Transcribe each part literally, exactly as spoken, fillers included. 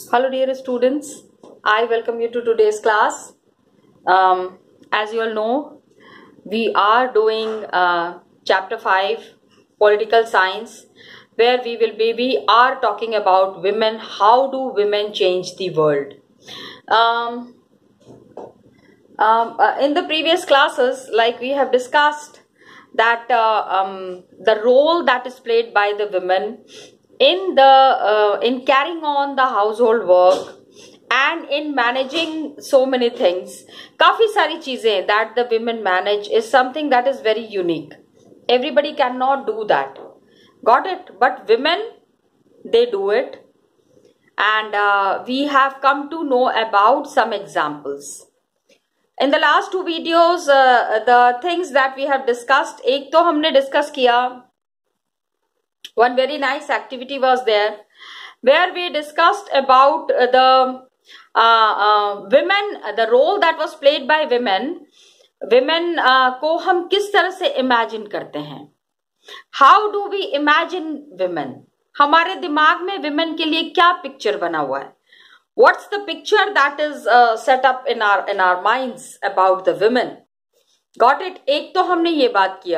Hello dear students, I welcome you to today's class. Um, as you all know, we are doing uh, chapter five, political science, where we will be, we are talking about women, how do women change the world. Um, um, uh, in the previous classes, like we have discussed that uh, um, the role that is played by the women in the uh, in carrying on the household work and in managing so many things, काफी सारी चीजें that the women manage is something that is very unique. Everybody cannot do that. Got it? But women, they do it, and uh, we have come to know about some examples. In the last two videos, uh, the things that we have discussed, एक तो हमने discuss किया, one very nice activity was there, where we discussed about the uh, uh, women, the role that was played by women, women uh, को हम किस तरह से imagine करते हैं. How do we imagine women? हमारे दिमाग में women के लिए क्या picture बना हुआ है? What's the picture that is uh, set up in our in our minds about the women? Got it? एक तो हमने ये बात किया.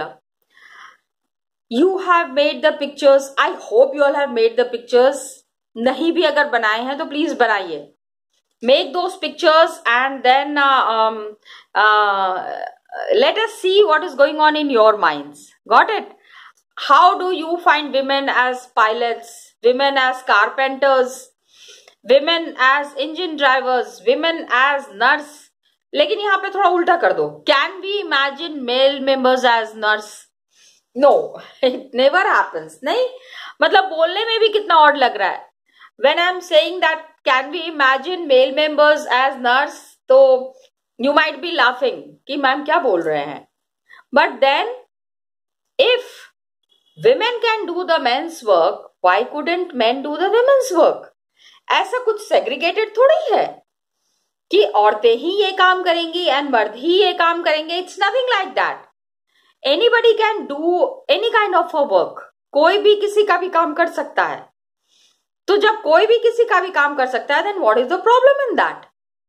You have made the pictures. I hope you all have made the pictures. नहीं भी अगर बनाए हैं तो please बनाइए. Make those pictures and then uh, um, uh, let us see what is going on in your minds. Got it? How do you find women as pilots, women as carpenters, women as engine drivers, women as nurse? लेकिन यहाँ पे थोड़ा उल्टा कर दो. Can we imagine male members as nurse? No, it never happens. नहीं, मतलब बोलने में भी कितना odd लग रहा है. When I'm saying that can we imagine male members as nurse, तो you might be laughing कि मैम क्या बोल रहे हैं. But then, if women can do the men's work, why couldn't men do the women's work? ऐसा कुछ segregated थोड़ी है कि औरतें ही ये काम करेंगी एंड मर्द ही ये काम करेंगे. It's nothing like that. Anybody can do any kind of a work. कोई भी किसी का भी काम कर सकता है. तो जब कोई भी किसी का भी काम कर सकता है, then what is the problem in that?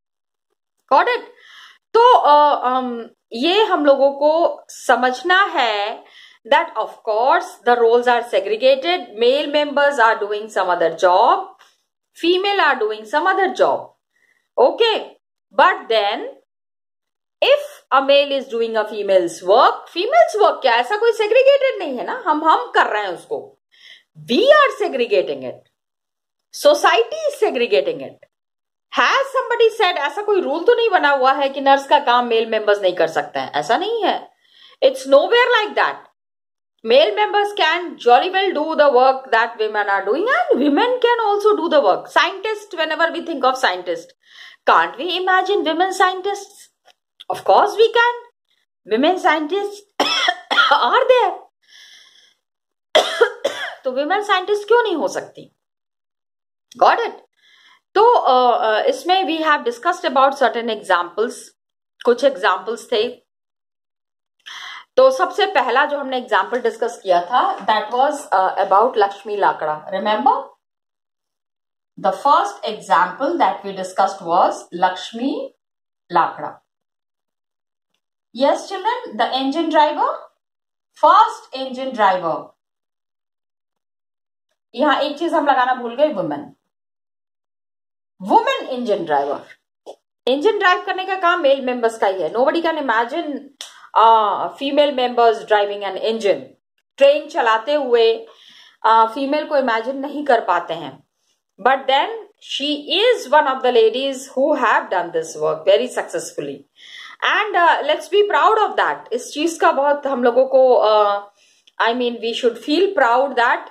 Got it? तो uh, um, ये हम लोगों को समझना है that of course the roles are segregated. Male members are doing some other job, female are doing some other job. Okay, but then if a male is doing a female's work, female's work क्या ऐसा कोई segregated नहीं है ना. हम हम कर रहे हैं उसको. We are segregating it. Society is segregating it. Has somebody said ऐसा कोई रूल तो नहीं बना हुआ है कि नर्स का काम मेल मेंबर्स नहीं कर सकते हैं? ऐसा नहीं है. It's nowhere like that. Male members can jolly well do the work that women are doing, and women can also do the work. Scientists, whenever we think of scientists, can't we imagine women scientists? Of course we can. Women scientists are there. तो women scientists क्यों नहीं हो सकती? Got it? तो uh, uh, इसमें we have discussed about certain examples. कुछ examples थे. तो सबसे पहला जो हमने एग्जाम्पल डिस्कस किया था, that was about Lakshmi Lakra. Remember the first example that we discussed was Lakshmi Lakra. Yes children, the engine driver, first engine driver. यहां एक चीज हम लगाना भूल गए, women. Women engine driver. Engine drive करने का काम मेल मेंबर्स का ही है. Nobody can imagine female members driving an engine. Train चलाते हुए फीमेल uh, को इमेजिन नहीं कर पाते हैं. But then she is one of the ladies who have done this work very successfully, and let's be proud of that. इस चीज का बहुत हम लोगों को I mean we should feel proud that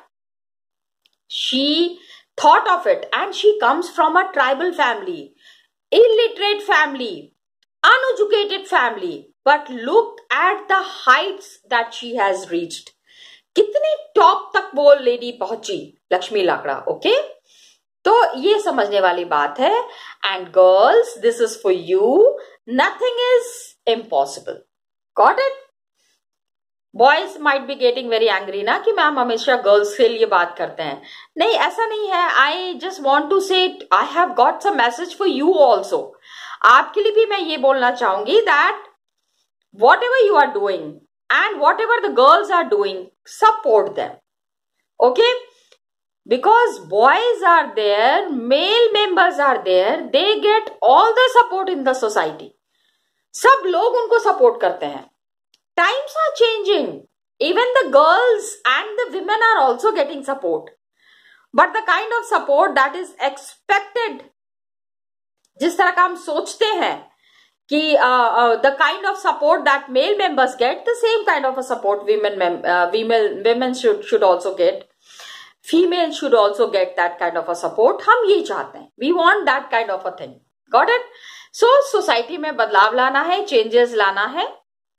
she thought of it, and she comes from a tribal family, illiterate family, uneducated family, but look at the heights that she has reached. कितनी top तक वो lady पहुंची, Lakshmi Lakra. Okay, तो ये समझने वाली बात है. And girls, this is for you. Nothing is impossible. Got it? Boys might be getting very angry ना कि मैम हमेशा गर्ल्स के लिए बात करते हैं. नहीं, ऐसा नहीं है. I just want to say I have got some message for you also. आपके लिए भी मैं ये बोलना चाहूंगी that whatever you are doing and whatever the girls are doing, support them. Okay, because boys are there, male members are there, they get all the support in the society. सब लोग उनको support करते हैं. Times are changing, even the girls and the women are also getting support, but the kind of support that is expected, जिस तरह का हम सोचते हैं कि uh, uh, the kind of support that male members get, the same kind of a support women mem uh, women women should should also get. Female should also get that kind of a support. हम ये चाहते हैं. We want that kind of a thing. Got it? So society में बदलाव लाना है, changes लाना है.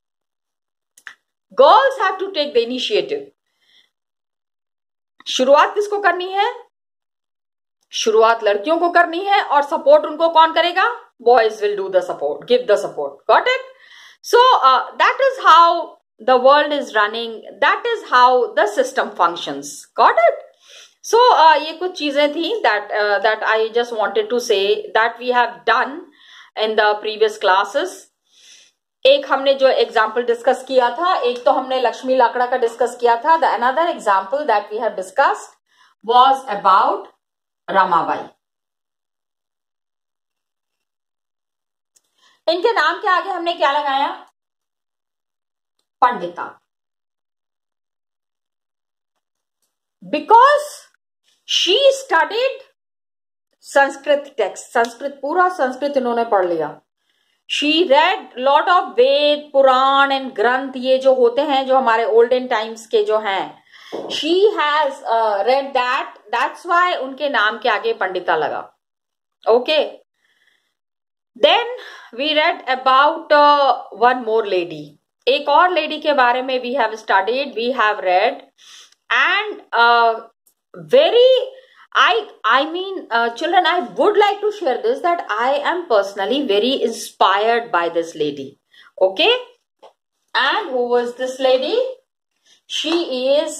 Girls have to take the initiative. शुरुआत किसको करनी है? शुरुआत लड़कियों को करनी है और सपोर्ट उनको कौन करेगा? Boys will do the support, give the support. Got it? So uh, that is how the world is running. That is how the system functions. Got it? So uh, ये कुछ चीजें थी that uh, that I just wanted to say that we have done in the previous classes. एक हमने जो example discuss किया था, एक तो हमने लक्ष्मी लाकड़ा का डिस्कस किया था. The another example that we have discussed was about Ramabai. इनके नाम के आगे हमने क्या लगाया? Pandita. Because she studied Sanskrit text. Sanskrit, पूरा संस्कृत इन्होंने पढ़ लिया. She read lot of Veda, Purana and Granth, ये जो होते हैं जो हमारे ओल्डन टाइम्स के जो हैं, she has read that. That's why उनके नाम के आगे पंडिता लगा. Okay. Then we read about uh, one more lady. एक और lady के बारे में we have studied, we have read, and uh, very, I I mean, uh, children, I would like to share this that I am personally very inspired by this lady. Okay, and who was this lady? She is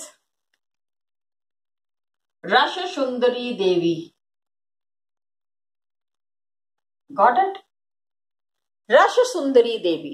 Rasha Sundari Devi. Got it? Rasha Sundari Devi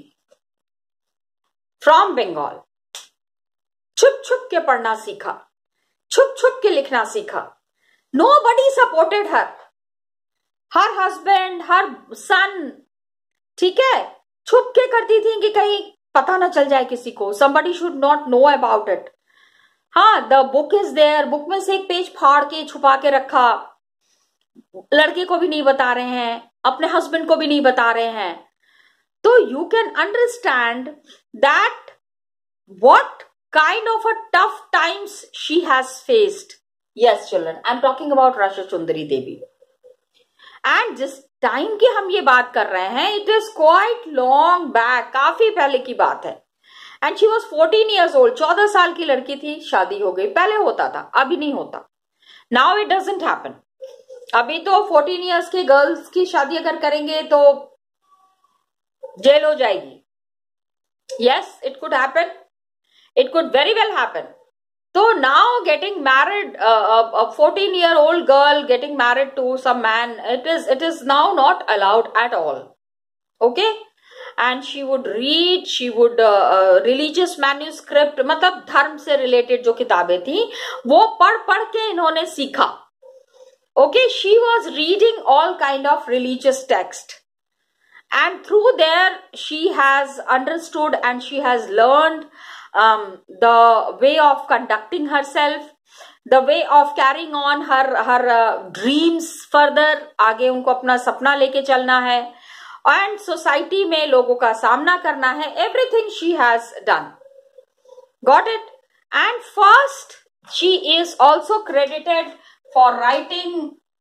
from Bengal. छुप छुप के पढ़ना सीखा, छुप छुप के लिखना सीखा. Nobody supported her. Her husband, her son, ठीक है, छुप के करती थी कि कहीं पता ना चल जाए किसी को. Somebody should not know about it. हाँ, the book is there. Book में से एक पेज फाड़ के छुपा के रखा. लड़के को भी नहीं बता रहे हैं, अपने हस्बैंड को भी नहीं बता रहे हैं. तो you can understand that what kind of a tough times she has faced. Yes, children, I'm talking about Rasha Sundari Devi. And जिस टाइम की हम ये बात कर रहे हैं, it is quite long back, काफी पहले की बात है. And she was fourteen years old. चौदह साल की लड़की थी, शादी हो गई. पहले होता था, अभी नहीं होता. Now it doesn't happen. अभी तो fourteen years के गर्ल्स की शादी अगर करेंगे तो जेल हो जाएगी. Yes, it could happen. It could very well happen. So now getting married, uh, a fourteen year old girl getting married to some man, it is it is now not allowed at all. Okay? And she would read, she would uh, uh, religious manuscript, मतलब धर्म से related जो किताबें थी वो पढ़ पढ़ के इन्होंने सीखा. Okay, she was reading all kind of religious text. And through there, she has understood and she has learned um, the way of conducting herself, the way of carrying on her her uh, dreams further. आगे उनको अपना सपना लेके चलना है and society में लोगों का सामना करना है. Everything she has done. Got it? And first, she is also credited for writing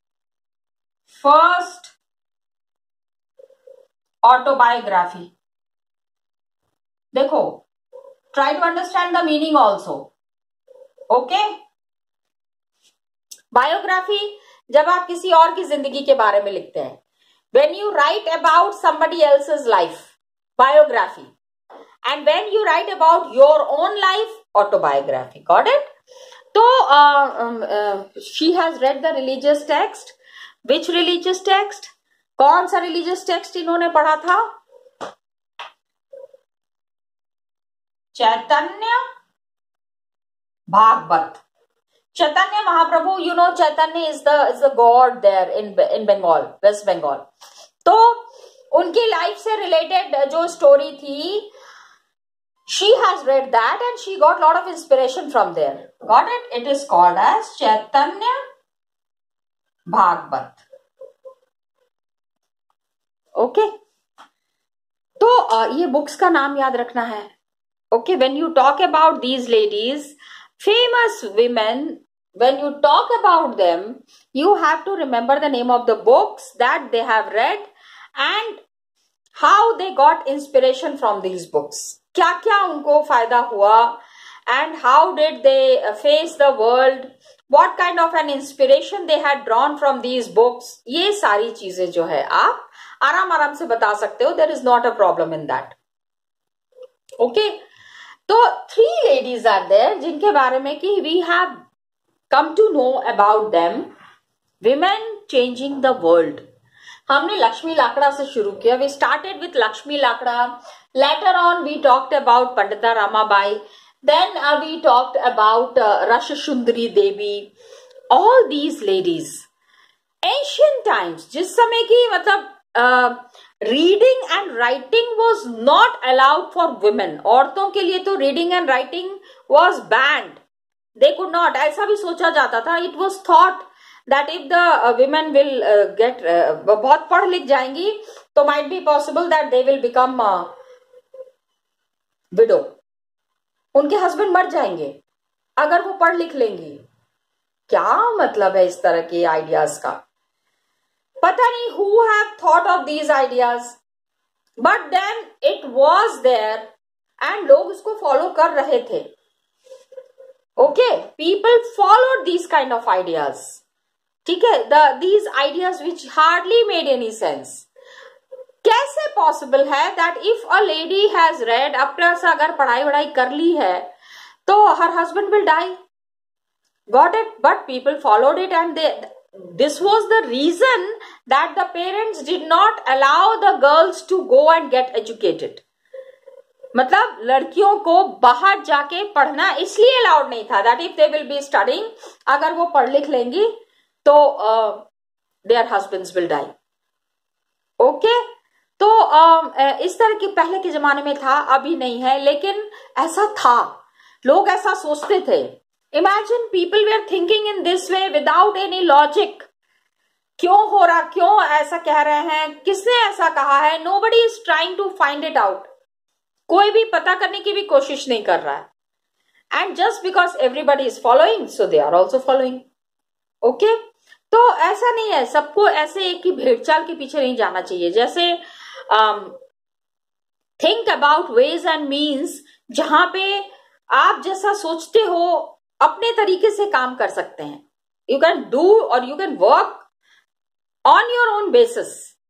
first autobiography. देखो, try to understand the meaning also. Okay? Biography, जब आप किसी और की जिंदगी के बारे में लिखते हैं. When you write about somebody else's life, biography. and when you write about your own life, autobiography. Got it? So uh, um, uh, she has read the religious text. Which religious text? कौन सा religious text इन्होंने पढ़ा था? चैतन्य Bhagavat. Chaitanya Mahaprabhu, you know, Chaitanya is the is the god there in in Bengal, West Bengal. तो उनकी life से related जो story थी, she has read that and she got lot of inspiration from there. Got it? It is called as Chaitanya Bhagvat. Okay. तो uh, ये books का नाम याद रखना है. Okay, when you talk about these ladies, famous women, when you talk about them, you have to remember the name of the books that they have read and how they got inspiration from these books. क्या क्या उनको फायदा हुआ and how did they face the world, what kind of an inspiration they had drawn from these books. ये सारी चीजें जो है आप आराम आराम से बता सकते हो. There is not a problem in that. Okay. तो थ्री लेडीज आर देयर जिनके बारे में कि we have come to know about them. Women changing the world. हमने लक्ष्मी लाकड़ा से शुरू किया. We started with Lakshmi Lakra. Later on we talked about Pandita Ramabai. Then we talked about Rassundari Devi. All these ladies ancient times, जिस समय की मतलब uh, reading and writing was not allowed for women. औरतों के लिए तो reading and writing was banned. They could not, ऐसा भी सोचा जाता था. It was thought that if the women will get, बहुत पढ़ लिख जाएंगी तो might be possible that they will become widow. उनके हस्बैंड मर जाएंगे अगर वो पढ़ लिख लेंगी. क्या मतलब है इस तरह के आइडियाज का? पता नहीं who have thought of these ideas, but then it was there and लोग इसको फॉलो कर रहे थे. Okay, people followed these kind of ideas. ठीक है, the these ideas which hardly made any sense. कैसे possible है that if a lady has read, अब प्लस अगर पढ़ाई वढ़ाई कर ली है तो her husband will die. Got it? But people followed it and they, this was the reason that the parents did not allow the girls to go and get educated. मतलब लड़कियों को बाहर जाके पढ़ना इसलिए अलाउड नहीं था that if they will be studying, अगर वो पढ़ लिख लेंगी तो uh, their husbands will die. Okay? तो uh, इस तरह की पहले के जमाने में था, अभी नहीं है, लेकिन ऐसा था. लोग ऐसा सोचते थे. Imagine people were thinking in this way without any logic. क्यों हो रहा, क्यों ऐसा कह रहे हैं, किसने ऐसा कहा है? Nobody is trying to find it out. कोई भी पता करने की भी कोशिश नहीं कर रहा है. And just because everybody is following, so they are also following. Okay? तो ऐसा नहीं है, सबको ऐसे एक ही भेड़चाल के पीछे नहीं जाना चाहिए. जैसे um, think about ways and means, जहां पे आप जैसा सोचते हो अपने तरीके से काम कर सकते हैं. You can do or you can work on your own basis.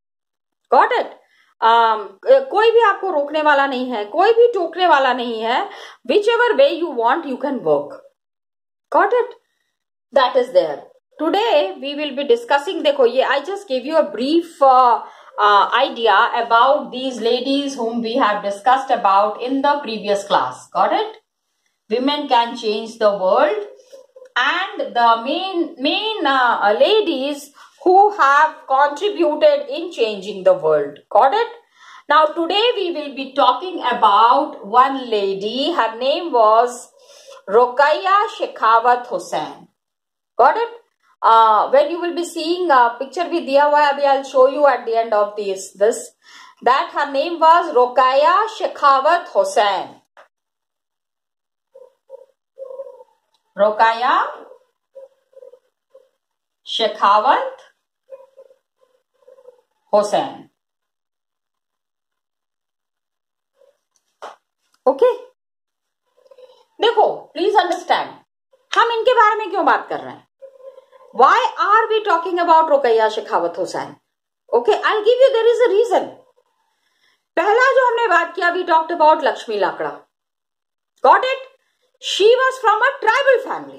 Got it? Um, कोई भी आपको रोकने वाला नहीं है, कोई भी टोकने वाला नहीं है. Whichever way you want, you can work. Got it? That is there. Today we will be discussing. देखो ये I just gave you a brief uh, uh, idea about these ladies whom we have discussed about in the previous class. Got it? Women can change the world, and the main main uh, ladies who have contributed in changing the world. Got it? Now today we will be talking about one lady. Her name was Rokeya Shekhawat Hussain. Got it? Uh, when you will be seeing a picture with diya hua hai, I'll show you at the end of this, this that her name was Rokeya Shekhawat Hussain. Rokeya Shekhawat Hussain. Okay okay? देखो, please understand, हम इनके बारे में क्यों बात कर रहे हैं. Why are we talking about Rokeya Shekhawat Hussain? Okay, I give you, there is a reason. पहला जो हमने बात किया, we talked about Lakshmi Lakra. Got it? She was from a tribal family.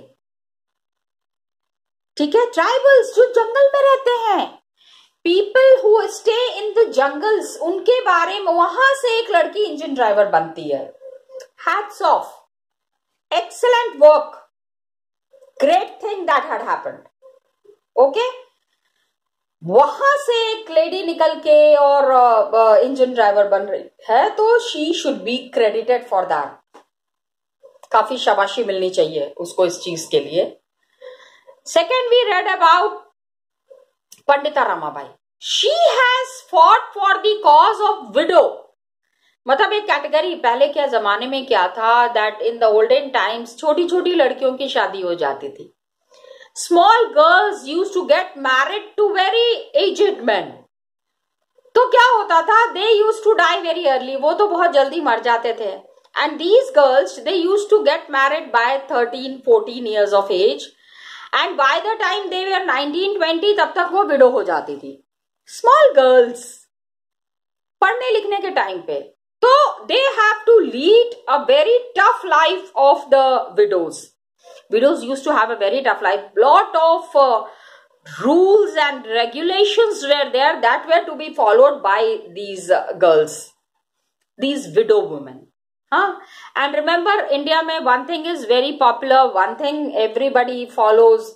ठीक है, ट्राइबल्स जो जंगल में रहते हैं, people who stay in the jungles, उनके बारे में, वहां से एक लड़की इंजन ड्राइवर बनती है. Hats off, excellent work, great thing that had happened. Okay, वहां से एक लेडी निकल के और इंजन uh, ड्राइवर बन रही है, तो she should be credited for that. काफी शाबाशी मिलनी चाहिए उसको इस चीज के लिए. Second, we read about Pandita Ramabai. She has fought for the cause of widow. मतलब एक कैटेगरी, पहले क्या जमाने में क्या था, that in the olden times छोटी छोटी लड़कियों की शादी हो जाती थी. Small girls use to get married to very aged man. तो क्या होता था, they use to die very early, वो तो बहुत जल्दी मर जाते थे. And these girls, they use to get married bye thirteen fourteen years of age, and by the time they were nineteen twenty, तब तक वो विडो हो जाती थी. स्मॉल गर्ल्स पढ़ने लिखने के टाइम पे, तो they have to lead a very tough life of the widows. Widows used to have a very tough life. Lot of uh, rules and regulations were there that were to be followed by these uh, girls, these widow women. Huh? And remember, India mein one thing is very popular, one thing everybody follows,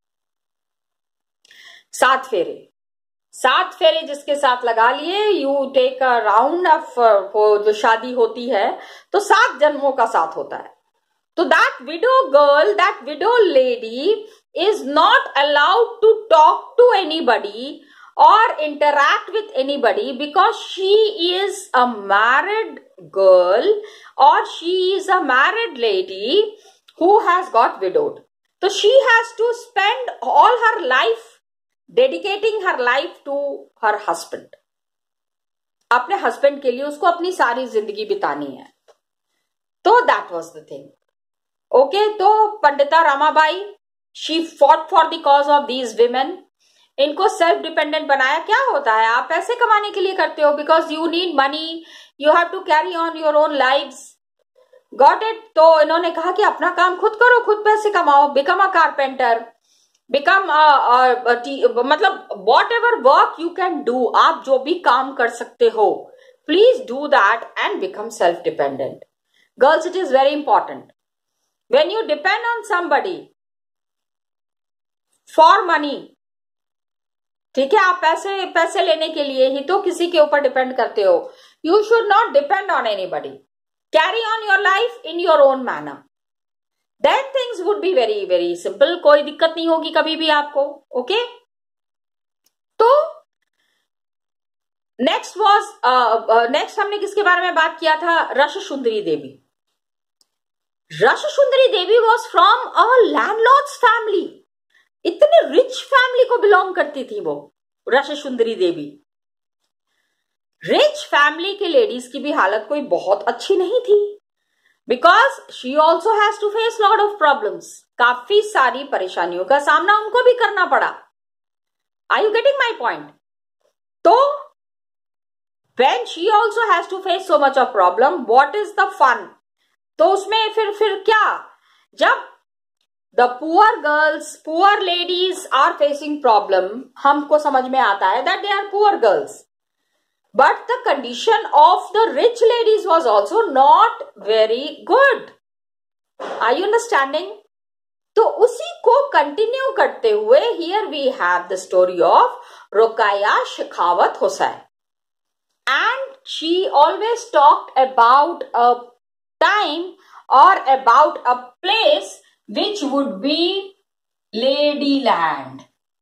सात फेरे. सात फेरे जिसके साथ लगा लिए, you take a round of, जो शादी होती है तो सात जन्मों का साथ होता है. So that widow girl, that widow lady is not allowed to talk to anybody or interact with anybody because she is a married girl or she is a married lady who has got widowed. So she has to spend all her life dedicating her life to her husband. अपने husband के लिए उसको अपनी सारी जिंदगी बितानी है. तो that was the thing. Okay okay, तो Pandita Ramabai, she fought for the cause of these women. इनको सेल्फ डिपेंडेंट बनाया. क्या होता है, आप पैसे कमाने के लिए करते हो, because you need money, you have to carry on your own lives. Got it? तो इन्होंने कहा कि अपना काम खुद करो, खुद पैसे कमाओ. बिकम अ कारपेंटर, बिकम मतलब whatever work you can do, आप जो भी काम कर सकते हो, please do that and become self dependent. Girls, it is very important. When you depend on somebody for money, ठीक है, आप पैसे पैसे लेने के लिए ही तो किसी के ऊपर डिपेंड करते हो. You should not depend on anybody. Carry on your life in your own manner. Then things would be very very simple. कोई दिक्कत नहीं होगी कभी भी आपको. Okay okay? तो नेक्स्ट वॉज नेक्स्ट हमने किसके बारे में बात किया था? Rassundari Devi. Rassundari Devi was from a landlords family. इतने रिच फैमिली को बिलोंग करती थी वो रससुंदरी देवी. रिच फैमिली के लेडीज की भी हालत कोई बहुत अच्छी नहीं थी, because she also has to face lot of problems. काफी सारी परेशानियों का सामना उनको भी करना पड़ा. Are you getting my point? तो when she also has to face so much of problem, what is the fun? तो उसमें फिर फिर क्या, जब the poor girls, poor ladies are facing problem, हमको समझ में आता है that they are poor girls, but the condition of the rich ladies was also not very good. Are you understanding? तो उसी को कंटिन्यू करते हुए here we have the story of Ruqaiya Shekhawat Hussain, and she always talked about a time or about a place which would be Ladyland.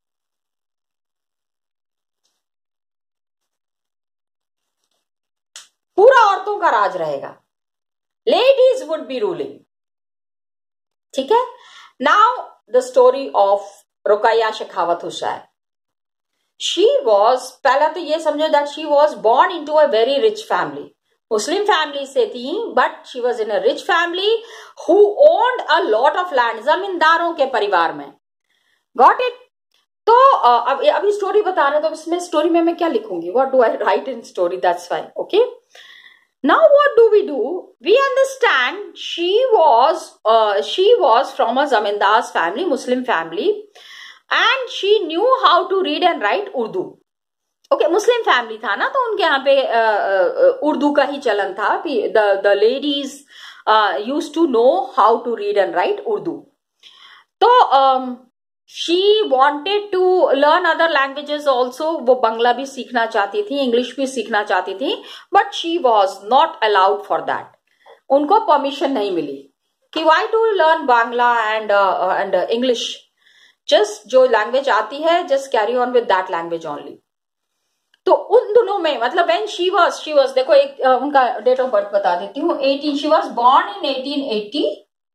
पूरा औरतों का राज रहेगा. Ladies would be ruling. ठीक है. Now the story of Ruqaiya Shekhawat Hussain. She was, पहला तो ये समझो that she was born into a very rich family. Muslim family से थी, but she was in a rich family who owned a lot of land. जमींदारों के परिवार में. Got it? तो uh, अब अभी स्टोरी बता रहे, तो इसमें स्टोरी में मैं क्या लिखूंगी, what do I write in story, that's fine, okay. Now what do we do? We understand she was uh, she was from a zamindar's family, Muslim family, and she knew how to read and write Urdu. Okay, Muslim family था ना, तो उनके यहाँ पे Urdu uh, uh, का ही चलन था. The the ladies uh, used to know how to read and write Urdu. तो um, she wanted to learn other languages also. वो बंगला भी सीखना चाहती थी, इंग्लिश भी सीखना चाहती थी, but she was not allowed for that. उनको परमिशन नहीं मिली कि why to learn Bangla and uh, and uh, English. Just जो लैंग्वेज आती है, just carry on with that language only. तो उन दोनों में मतलब when she was she was देखो एक uh, उनका डेट ऑफ बर्थ बता देती हूँ. eighteen she was born in eighteen eighty.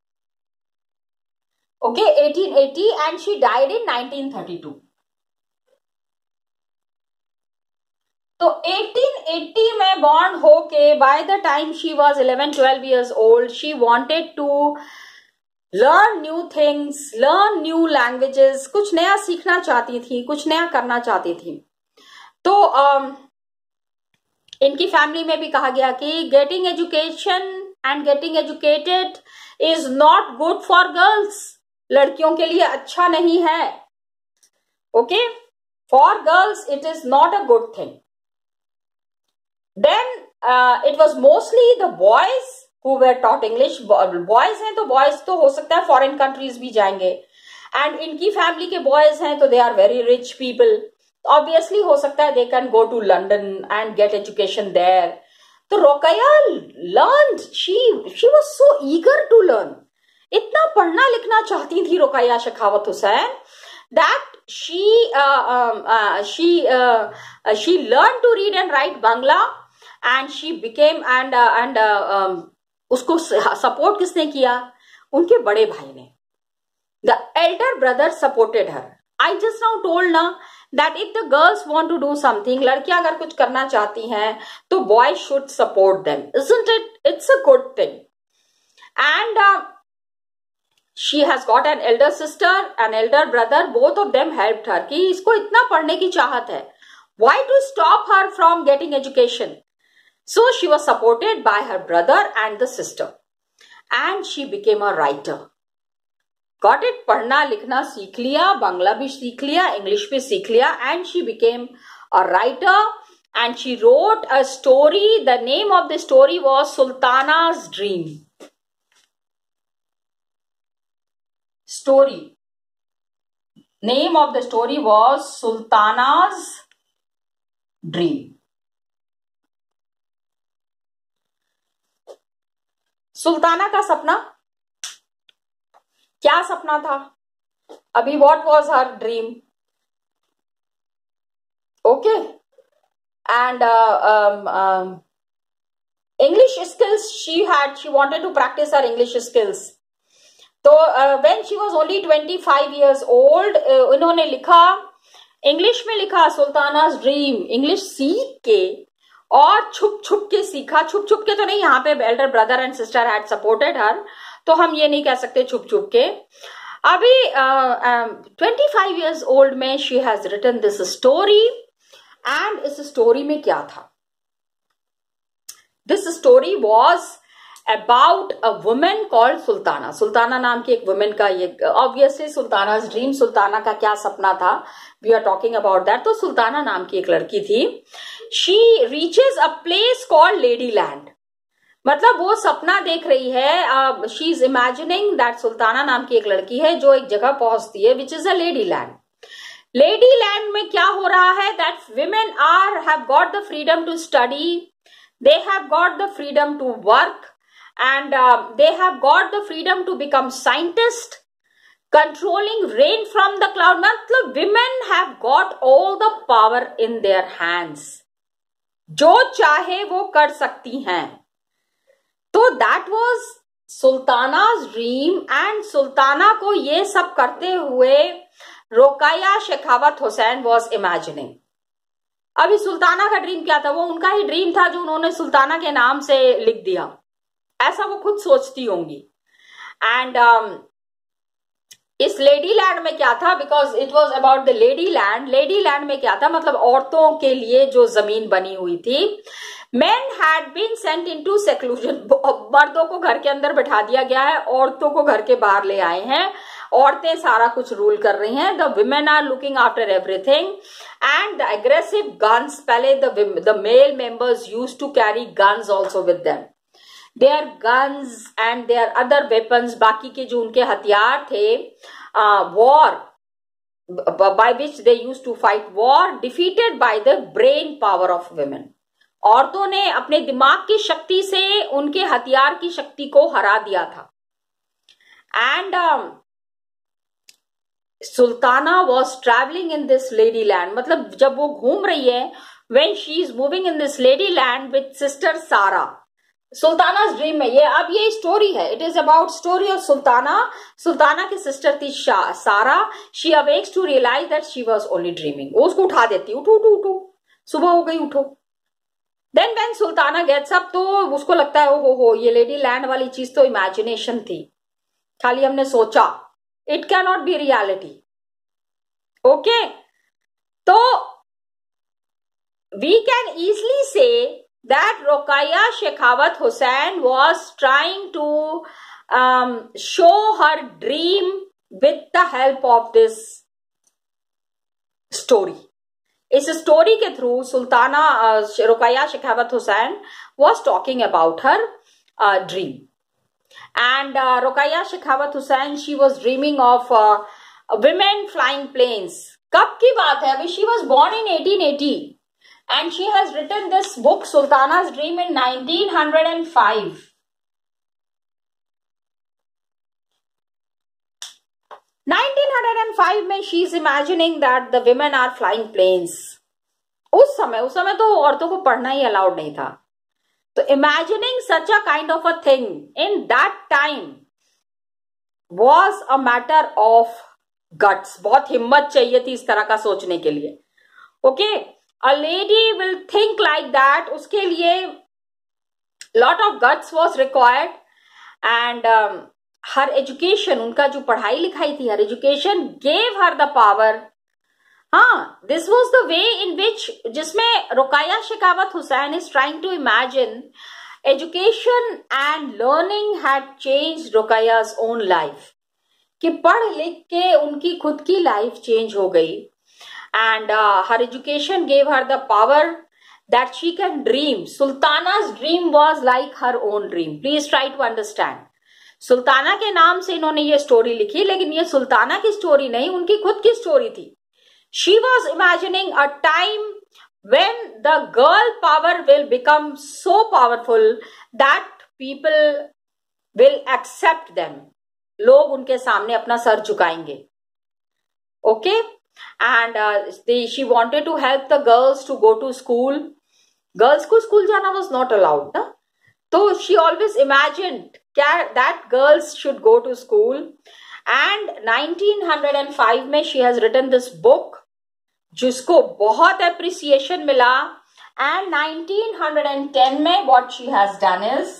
Okay, eighteen eighty, and she died in nineteen thirty-two. तो eighteen eighty में born होके by the time she was eleven twelve years old, she wanted to learn new things, learn new languages, कुछ नया सीखना चाहती थी, कुछ नया करना चाहती थी. तो um, इनकी फैमिली में भी कहा गया कि getting education and getting educated is not good for girls. लड़कियों के लिए अच्छा नहीं है. Okay, for girls it is not a good thing. Then it was mostly the boys who were taught English. Boys हैं तो बॉयज तो हो सकता है फॉरेन कंट्रीज भी जाएंगे, एंड इनकी फैमिली के बॉयज हैं तो they are very rich people. Obviously हो सकता है they can go to London and get education there. तो Rokeya learn, she she was so eager to learn. इतना पढ़ना लिखना चाहती थी Rokeya Shekhawat Hussain that she uh, um, uh, she uh, uh, she learned to read and write Bangla, and she became and uh, and uh, um, उसको support किसने किया? उनके बड़े भाई ने. The elder brother supported her. I just now told ना that if the girls want to do something, लड़कियां अगर कुछ करना चाहती हैं तो boys should support them, isn't it? It's a good thing. And uh, she has got an elder sister, an elder brother. Both of them helped her कि इसको इतना पढ़ने की चाहत है. Why to stop her from getting education? So she was supported by her brother and the sister, and she became a writer. Got it? पढ़ना लिखना सीख लिया, बांग्ला भी सीख लिया, इंग्लिश भी सीख लिया, and she became a writer, and she wrote a story. The name of the story was Sultana's Dream. Story. Name of the story was Sultana's Dream. Sultana का सपना क्या सपना था? अभी what was her dream? Okay, and uh, um, um, English skills she had. She wanted to practice her English skills. तो when she was only twenty-five years old, uh, उन्होंने लिखा, English में लिखा सुल्ताना's ड्रीम. इंग्लिश सीख के और छुप छुप के सीखा. छुप छुप के तो नहीं, यहाँ पे elder brother and sister had supported her, तो हम ये नहीं कह सकते छुप छुप के. अभी twenty-five years old में she has written this story. And इस स्टोरी में क्या था? This story was about a woman called Sultana. Sultana नाम की एक वुमेन का, ये ऑब्वियसली सुल्ताना's ड्रीम, सुल्ताना का क्या सपना था, we are talking about that. तो सुल्ताना नाम की एक लड़की थी. She reaches a place called lady land. मतलब वो सपना देख रही है, she is imagining that Sultana नाम की एक लड़की है जो एक जगह पहुंचती है which is a lady land. Lady land में क्या हो रहा है? That women are have got the freedom to study, they have got the freedom to work, and uh, they have got the freedom to become scientists, controlling rain from the cloud. मतलब women have got all the power in their hands. जो चाहे वो कर सकती हैं. तो that was Sultana's dream. And Sultana को ये सब करते हुए रोकैया शेखावत हुसैन was imagining. अभी सुल्ताना का ड्रीम क्या था? वो उनका ही ड्रीम था जो उन्होंने सुल्ताना के नाम से लिख दिया, ऐसा वो खुद सोचती होंगी. एंड um, इस लेडी लैंड में क्या था, because it was about the lady land, lady land में क्या था, मतलब औरतों के लिए जो जमीन बनी हुई थी. Men had been sent into seclusion. मर्दों को घर के अंदर बैठा दिया गया है, औरतों को घर के बाहर ले आए हैं, औरतें सारा कुछ रूल कर रही हैं. The women are looking after everything and the aggressive guns, पहले the the male members used to carry guns also with them. Their guns and their other weapons, बाकी के जो उनके हथियार थे, uh, war by which they used to fight war, defeated by the brain power of women. औरतों ने अपने दिमाग की शक्ति से उनके हथियार की शक्ति को हरा दिया था. And Sultana was travelling in this lady land, मतलब जब वो घूम रही है, when she is moving in this lady land with sister Sara. Sultana's dream में ये अब ये स्टोरी है. It is about story of Sultana. Sultana की सिस्टर थी Sara. She awakes to realise that she was only dreaming. वो उसको उठा देती, उठो उठो उठो, सुबह हो गई, उठो. Then when Sultana gets up, तो उसको लगता है ओ हो हो ये लेडी लैंड वाली चीज तो इमेजिनेशन थी, खाली हमने सोचा, it can not be reality. Okay, तो वी कैन इजली से that Rokeya Shekhawat Hussain was trying to show her dream with the help of this story. इस स्टोरी के through Sultana Rokeya Shekhawat Hussain was talking about her dream. And Rokeya Shekhawat Hussain, she was dreaming of women flying planes. कब की बात है, अभी she was born in eighteen eighty and she has written this book Sultana's dream in nineteen hundred five. Nineteen hundred five में she is imagining that the women are flying planes. उस समय उस समय तो औरतों को पढ़ना ही अलाउड नहीं था. तो imagining such a kind of a thing in that time was a matter of guts. बहुत हिम्मत चाहिए थी इस तरह का सोचने के लिए. Okay, a lady will think like that, उसके लिए lot of guts was required. And her education, उनका जो पढ़ाई लिखाई थी, her education gave her the power. हाँ, this was the way in which, जिसमें Rokeya Shekhawat Hussain is trying to imagine education and learning had change Rokeya's own life. कि पढ़ लिख के उनकी खुद की लाइफ चेंज हो गई. And her education gave her the power that she can dream. Sultana's dream was like her own dream. Please try to understand. Sultana के नाम से इन्होंने ये स्टोरी लिखी, लेकिन ये सुल्ताना की स्टोरी नहीं, उनकी खुद की स्टोरी थी. She was imagining a time when the girl power will become so powerful that people will accept them. लोग उनके सामने अपना सर झुकाएंगे. Okay, and uh, they, she wanted to help the girls to go to school. Girls को school जाना was not allowed, ना? तो she always imagined that girls should go to school. And nineteen hundred five में she has written this book, जिसको बहुत appreciation मिला. And nineteen hundred ten में what she has done is,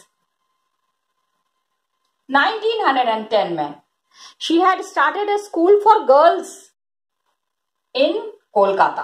nineteen hundred ten में she had started a school for girls in Kolkata.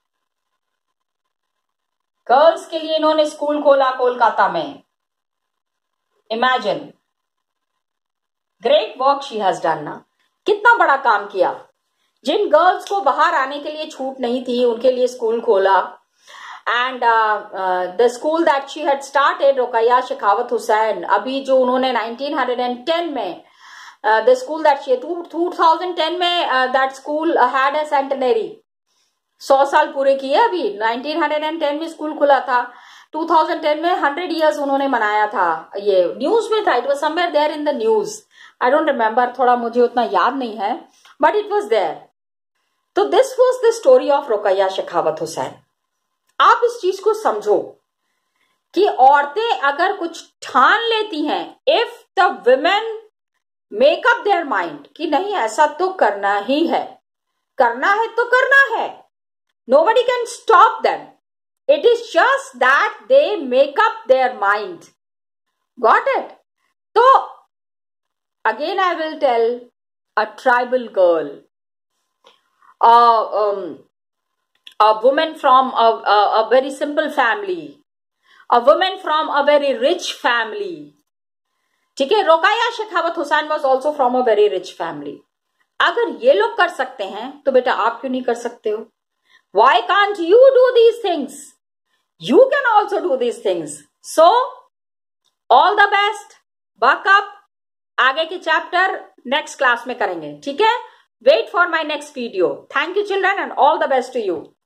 Girls के लिए इन्होंने school खोला कोलकाता में. Imagine, great work she has done ना. कितना बड़ा काम किया. जिन गर्ल्स को बाहर आने के लिए छूट नहीं थी, उनके लिए स्कूल खोला. And the school that she had started, Rokeya Shekhawat Hossain, अभी जो उन्होंने नाइनटीन हंड्रेड टेन में the school that she two thousand ten में that school had a centenary. सौ साल पूरे किए. अभी नाइनटीन हंड्रेड टेन में स्कूल खुला था, टू थाउजेंड टेन में हंड्रेड इयर्स उन्होंने मनाया था. ये न्यूज में था, it was somewhere there in the news. I don't remember, थोड़ा मुझे उतना याद नहीं है, बट इट वाज देयर. तो this was the story of Rokeya Shekhawat Hossain. आप इस चीज को समझो कि औरतें अगर कुछ ठान लेती हैं, if the women make up their mind कि नहीं ऐसा तो करना ही है, करना है तो करना है, nobody can stop them. It is just that they make up their mind. Got it? So again I will tell a tribal girl, a, um, a woman from a, a, a very simple family, a woman from a very rich family. ठीक है, Rokeya Shekhawat Hussain was also from a very rich family. अगर ये लोग कर सकते हैं तो बेटा आप क्यों नहीं कर सकते हो? Why can't you do these things? You can also do these things. So all the best, buck up. आगे के चैप्टर नेक्स्ट क्लास में करेंगे, ठीक है? Wait for my next video. Thank you children and all the best to you.